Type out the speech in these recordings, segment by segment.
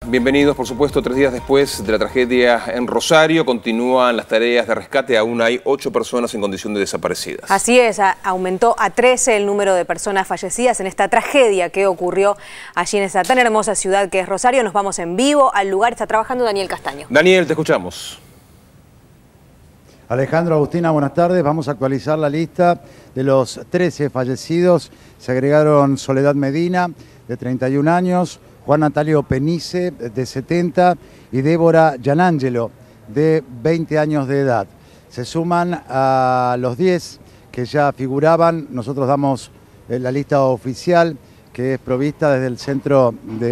Bienvenidos, por supuesto, 3 días después de la tragedia en Rosario. Continúan las tareas de rescate. Aún hay 8 personas en condición de desaparecidas. Así es, aumentó a 13 el número de personas fallecidas en esta tragedia que ocurrió allí en esa tan hermosa ciudad que es Rosario. Nos vamos en vivo al lugar. Está trabajando Daniel Castaño. Daniel, te escuchamos. Alejandro, Agustina, buenas tardes. Vamos a actualizar la lista de los 13 fallecidos. Se agregaron Soledad Medina, de 31 años, Juan Natalio Penice, de 70, y Débora Gianangelo, de 20 años de edad. Se suman a los 10 que ya figuraban. Nosotros damos la lista oficial, que es provista desde el centro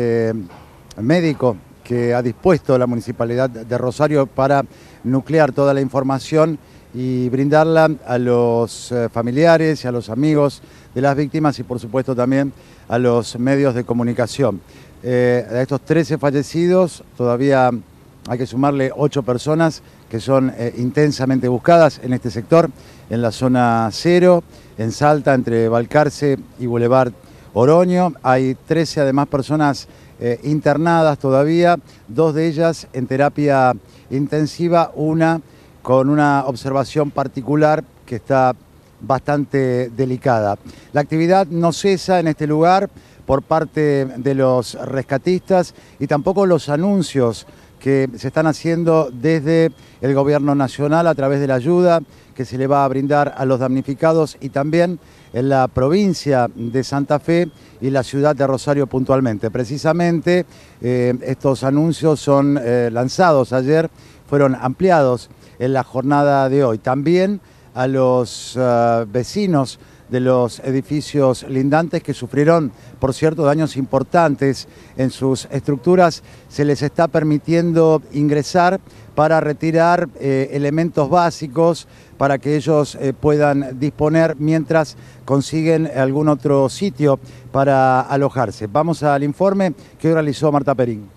médico que ha dispuesto la Municipalidad de Rosario para nuclear toda la información y brindarla a los familiares y a los amigos de las víctimas y por supuesto también a los medios de comunicación. A estos 13 fallecidos todavía hay que sumarle 8 personas que son intensamente buscadas en este sector, en la zona 0, en Salta, entre Balcarce y Boulevard Oroño. Hay 13 además personas internadas todavía, 2 de ellas en terapia intensiva, una con una observación particular que está bastante delicada. La actividad no cesa en este lugar por parte de los rescatistas y tampoco los anuncios que se están haciendo desde el Gobierno Nacional a través de la ayuda que se le va a brindar a los damnificados y también en la provincia de Santa Fe y la ciudad de Rosario puntualmente. Precisamente estos anuncios son lanzados ayer, fueron ampliados en la jornada de hoy. También a los vecinos de los edificios lindantes que sufrieron, por cierto, daños importantes en sus estructuras, se les está permitiendo ingresar para retirar elementos básicos para que ellos puedan disponer mientras consiguen algún otro sitio para alojarse. Vamos al informe que hoy realizó Marta Perín.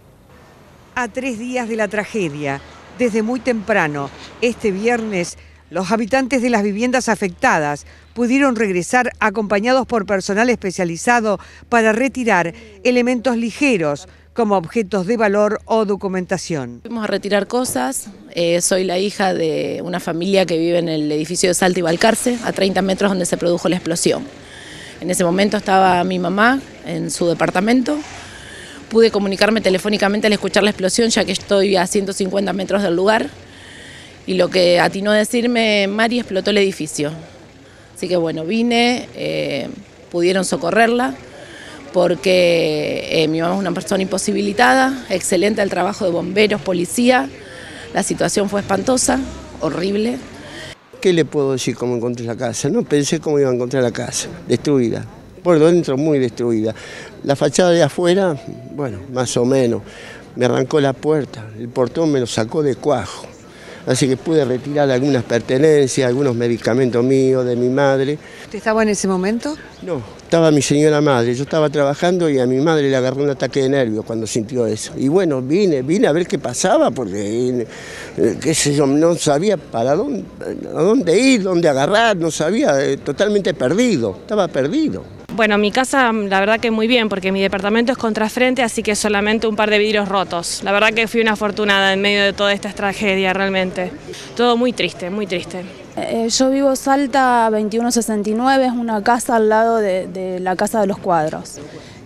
A 3 días de la tragedia, desde muy temprano, este viernes, los habitantes de las viviendas afectadas pudieron regresar acompañados por personal especializado para retirar elementos ligeros como objetos de valor o documentación. Fuimos a retirar cosas. Soy la hija de una familia que vive en el edificio de Salta y Balcarce, a 30 metros donde se produjo la explosión. En ese momento estaba mi mamá en su departamento. Pude comunicarme telefónicamente al escuchar la explosión, ya que estoy a 150 metros del lugar. Y lo que atinó a decirme, Mari, explotó el edificio. Así que bueno, vine, pudieron socorrerla, porque mi mamá es una persona imposibilitada, excelente el trabajo de bomberos, policía. La situación fue espantosa, horrible. ¿Qué le puedo decir cómo encontré la casa? No pensé cómo iba a encontrar la casa, destruida. Por dentro muy destruida. La fachada de afuera, bueno, más o menos. Me arrancó la puerta, el portón me lo sacó de cuajo. Así que pude retirar algunas pertenencias, algunos medicamentos míos, de mi madre. ¿Usted estaba en ese momento? No, estaba mi señora madre. Yo estaba trabajando y a mi madre le agarró un ataque de nervios cuando sintió eso. Y bueno, vine a ver qué pasaba porque, qué sé yo, no sabía a dónde ir, dónde agarrar, no sabía, totalmente perdido, estaba perdido. Bueno, mi casa la verdad que muy bien, porque mi departamento es contrafrente, así que solamente un par de vidrios rotos. La verdad que fui una afortunada en medio de toda esta tragedia, realmente. Todo muy triste, muy triste. Yo vivo Salta 2169, es una casa al lado de la Casa de los Cuadros.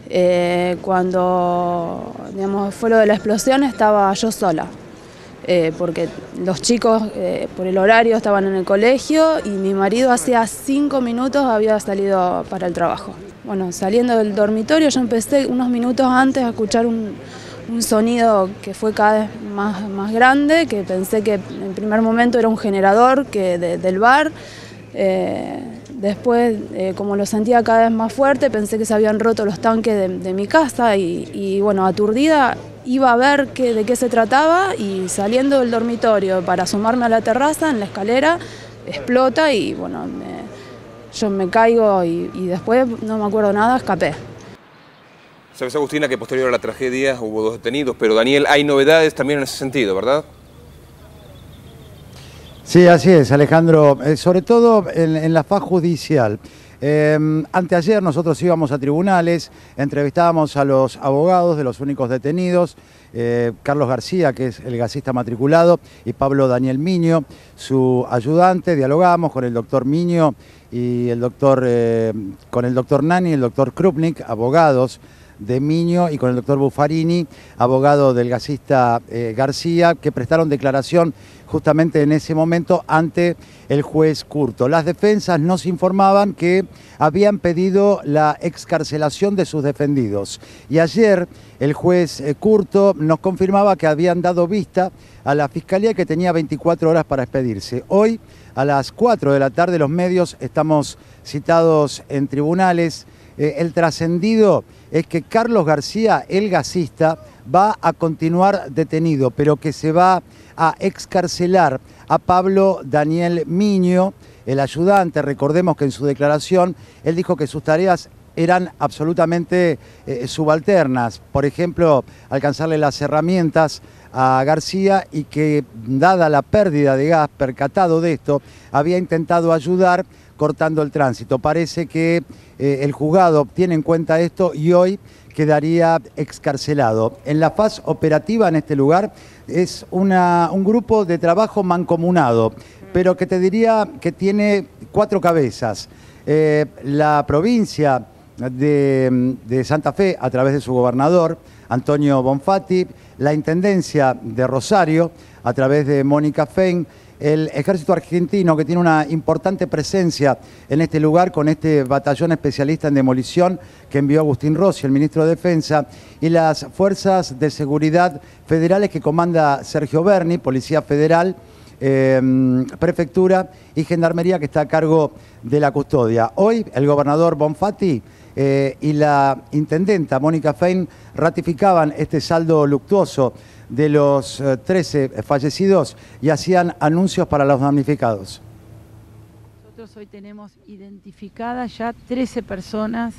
Cuando fue lo de la explosión estaba yo sola. Porque los chicos por el horario estaban en el colegio y mi marido hacía 5 minutos había salido para el trabajo. Bueno, saliendo del dormitorio yo empecé unos minutos antes a escuchar un sonido que fue cada vez más grande, que pensé que en primer momento era un generador del bar. Después, como lo sentía cada vez más fuerte, pensé que se habían roto los tanques de mi casa y bueno, aturdida, iba a ver de qué se trataba y saliendo del dormitorio para asomarme a la terraza, en la escalera, explota y bueno, yo me caigo y después no me acuerdo nada, escapé. Sabes, Agustina, que posterior a la tragedia hubo 2 detenidos, pero Daniel, hay novedades también en ese sentido, ¿verdad? Sí, así es, Alejandro. Sobre todo en la faz judicial. Anteayer nosotros íbamos a tribunales, entrevistábamos a los abogados de los únicos detenidos, Carlos García, que es el gasista matriculado, y Pablo Daniel Miño, su ayudante. Dialogamos con el doctor Miño y con el doctor Nani y el doctor Krupnik, abogados de Miño, y con el doctor Buffarini, abogado del gasista García, que prestaron declaración justamente en ese momento ante el juez Curto. Las defensas nos informaban que habían pedido la excarcelación de sus defendidos, y ayer el juez Curto nos confirmaba que habían dado vista a la Fiscalía, que tenía 24 horas para expedirse. Hoy, a las 4 de la tarde, los medios estamos citados en tribunales. El trascendido es que Carlos García, el gasista, va a continuar detenido, pero que se va a excarcelar a Pablo Daniel Miño, el ayudante. Recordemos que en su declaración él dijo que sus tareas eran absolutamente subalternas, por ejemplo, alcanzarle las herramientas a García, y que, dada la pérdida de gas, percatado de esto, había intentado ayudar cortando el tránsito. Parece que el juzgado tiene en cuenta esto y hoy quedaría excarcelado. En la faz operativa en este lugar es un grupo de trabajo mancomunado, pero que te diría que tiene 4 cabezas. La provincia de Santa Fe, a través de su gobernador, Antonio Bonfatti, la Intendencia de Rosario, a través de Mónica Fein, el Ejército Argentino, que tiene una importante presencia en este lugar con este batallón especialista en demolición que envió Agustín Rossi, el ministro de Defensa, y las fuerzas de seguridad federales que comanda Sergio Berni, Policía Federal, Prefectura y Gendarmería, que está a cargo de la custodia. Hoy el gobernador Bonfatti y la intendenta Mónica Fein ratificaban este saldo luctuoso de los 13 fallecidos y hacían anuncios para los damnificados. Nosotros hoy tenemos identificadas ya 13 personas,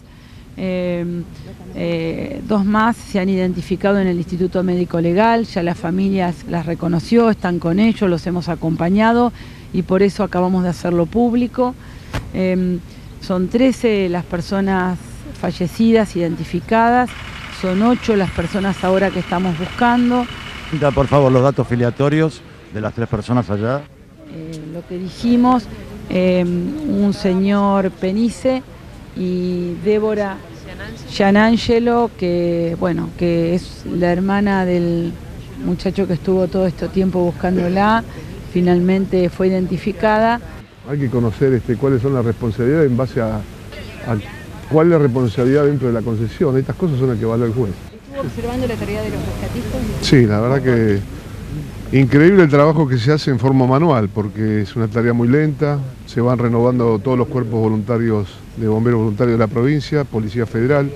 2 más se han identificado en el Instituto Médico Legal, ya las familias las reconoció, están con ellos, los hemos acompañado y por eso acabamos de hacerlo público. Son 13 las personas fallecidas, identificadas, son 8 las personas ahora que estamos buscando. Da, por favor, los datos filiatorios de las 3 personas allá. Lo que dijimos, un señor Penice y Débora Gianangelo, que es la hermana del muchacho que estuvo todo este tiempo buscándola, finalmente fue identificada. Hay que conocer cuáles son las responsabilidades en base a cuál es la responsabilidad dentro de la concesión. Estas cosas son las que evalúa el juez. ¿Estuvo observando la tarea de los rescatistas? Sí, la verdad que increíble el trabajo que se hace en forma manual, porque es una tarea muy lenta, se van renovando todos los cuerpos voluntarios de bomberos voluntarios de la provincia, Policía Federal,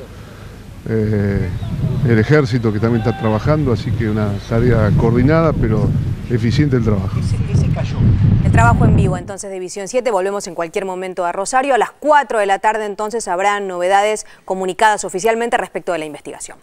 el Ejército, que también está trabajando, así que una tarea coordinada, pero eficiente el trabajo. ¿Qué se cayó? El trabajo en vivo entonces de Visión 7, volvemos en cualquier momento a Rosario. A las 4 de la tarde entonces habrá novedades comunicadas oficialmente respecto de la investigación.